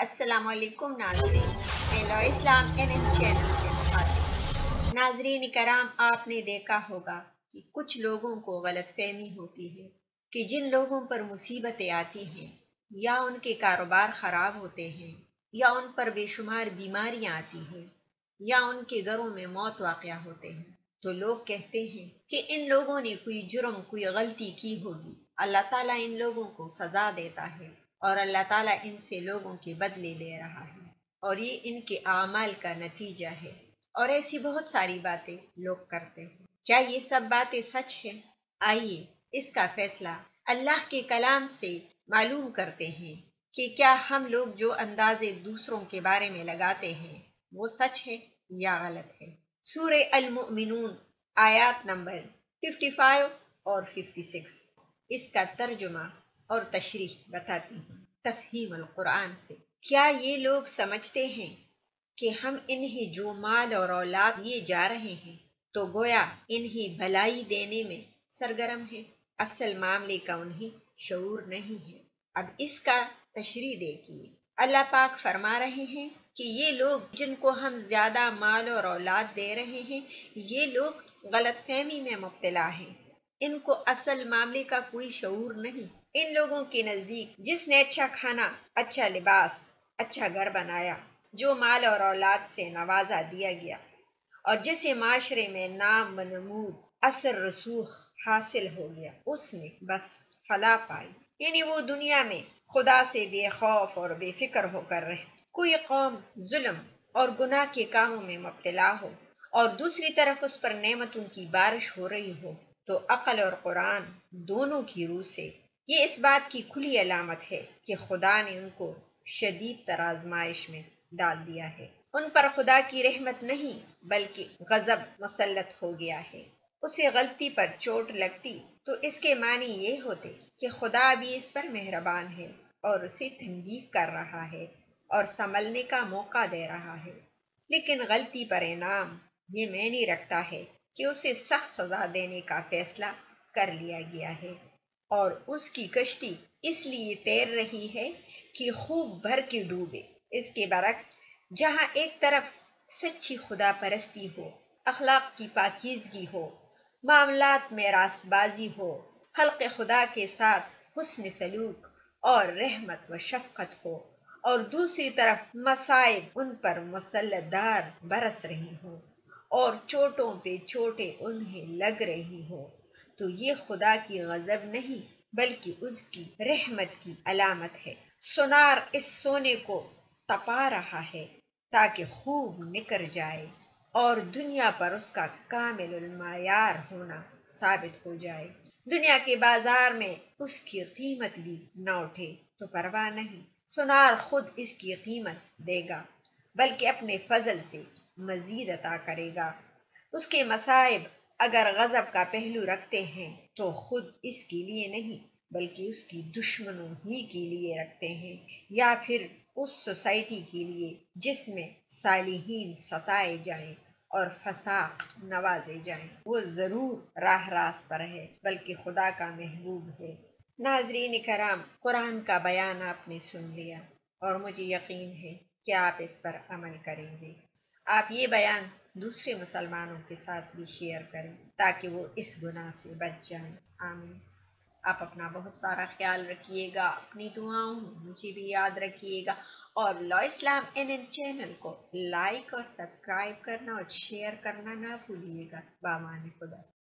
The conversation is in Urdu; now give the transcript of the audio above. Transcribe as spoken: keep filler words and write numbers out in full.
السلام علیکم ناظرین، میں love Islam N N channel سے مخاطب۔ ناظرین کرام، آپ نے دیکھا ہوگا کہ کچھ لوگوں کو غلط فہمی ہوتی ہے کہ جن لوگوں پر مصیبتیں آتی ہیں یا ان کے کاروبار خراب ہوتے ہیں یا ان پر بے شمار بیماریاں آتی ہیں یا ان کے گھروں میں موت واقع ہوتے ہیں تو لوگ کہتے ہیں کہ ان لوگوں نے کوئی جرم کوئی غلطی کی ہوگی، اللہ تعالیٰ ان لوگوں کو سزا دیتا ہے اور اللہ تعالیٰ ان سے لوگوں کے بدلے لے رہا ہے اور یہ ان کے اعمال کا نتیجہ ہے، اور ایسی بہت ساری باتیں لوگ کرتے ہیں۔ کیا یہ سب باتیں سچ ہیں؟ آئیے اس کا فیصلہ اللہ کے کلام سے معلوم کرتے ہیں کہ کیا ہم لوگ جو اندازے دوسروں کے بارے میں لگاتے ہیں وہ سچ ہے یا غلط ہے۔ سورہ المؤمنون آیات نمبر پچپن اور چھپن، اس کا ترجمہ اور تشریح بتاتی ہوں۔ تفہیم القرآن سے، کیا یہ لوگ سمجھتے ہیں کہ ہم انہیں جو مال اور اولاد دیے جا رہے ہیں تو گویا انہیں بھلائی دینے میں سرگرم ہیں؟ اصل معاملے کا انہیں شعور نہیں ہے۔ اب اس کا تشریح دیکھیے۔ اللہ پاک فرما رہے ہیں کہ یہ لوگ جن کو ہم زیادہ مال اور اولاد دے رہے ہیں یہ لوگ غلط فہمی میں مبتلا ہیں، ان کو اصل معاملے کا کوئی شعور نہیں۔ ان لوگوں کے نزدیک جس نے اچھا کھانا، اچھا لباس، اچھا گھر بنایا، جو مال اور اولاد سے نوازا دیا گیا اور جسے معاشرے میں نام و نمود، اثر رسوخ حاصل ہو گیا، اس نے بس فلاح پائی، یعنی وہ دنیا میں خدا سے بے خوف اور بے فکر ہو کر رہے۔ کوئی قوم ظلم اور گناہ کے کاموں میں مبتلا ہو اور دوسری طرف اس پر نعمتوں کی بارش ہو رہی ہو تو عقل اور قرآن دونوں کی روح سے یہ اس بات کی کھلی علامت ہے کہ خدا نے ان کو شدید تر آزمائش میں ڈال دیا ہے۔ ان پر خدا کی رحمت نہیں بلکہ غضب مسلط ہو گیا ہے۔ اسے غلطی پر چوٹ لگتی تو اس کے معنی یہ ہوتے کہ خدا بھی اس پر مہربان ہے اور اسے تنبیہ کر رہا ہے اور سنبھلنے کا موقع دے رہا ہے، لیکن غلطی پر انعام یہ معنی رکھتا ہے کہ اسے سخت سزا دینے کا فیصلہ کر لیا گیا ہے اور اس کی کشتی اس لیے تیر رہی ہے کہ خوب بھر کے ڈوبے۔ اس کے برعکس جہاں ایک طرف سچی خدا پرستی ہو، اخلاق کی پاکیزگی ہو، معاملات میں راست بازی ہو، خلق خدا کے ساتھ حسن سلوک اور رحمت و شفقت ہو، اور دوسری طرف مصائب ان پر مسلط دار برس رہی ہوں اور چوٹوں پہ چوٹیں انہیں لگ رہی ہوں، تو یہ خدا کی غضب نہیں بلکہ اس کی رحمت کی علامت ہے۔ سونار اس سونے کو تپا رہا ہے تاکہ خوب نکر جائے اور دنیا پر اس کا کامل المعیار ہونا ثابت ہو جائے۔ دنیا کے بازار میں اس کی قیمت بھی نہ اٹھے تو پرواہ نہیں، سونار خود اس کی قیمت دے گا بلکہ اپنے فضل سے مزید عطا کرے گا۔ اس کے مصائب اگر غضب کا پہلو رکھتے ہیں تو خود اس کے لیے نہیں بلکہ اس کی دشمنوں ہی کے لیے رکھتے ہیں، یا پھر اس سوسائٹی کے لیے جس میں صالحین ستائے جائیں اور فساق نوازے جائیں۔ وہ ضرور راہ راست پر ہے بلکہ خدا کا محبوب ہے۔ ناظرین کرام، قرآن کا بیان آپ نے سن لیا اور مجھے یقین ہے کہ آپ اس پر عمل کریں گے۔ آپ یہ بیان دوسرے مسلمانوں کے ساتھ بھی شیئر کریں تاکہ وہ اس گناہ سے بچ جائیں۔ آمین۔ آپ اپنا بہت سارا خیال رکھیے گا، اپنی دعاؤں میں مجھے بھی یاد رکھیے گا، اور love Islam N N channel کو لائک اور سبسکرائب کرنا اور شیئر کرنا نہ بھولیے گا۔ بامان خدا۔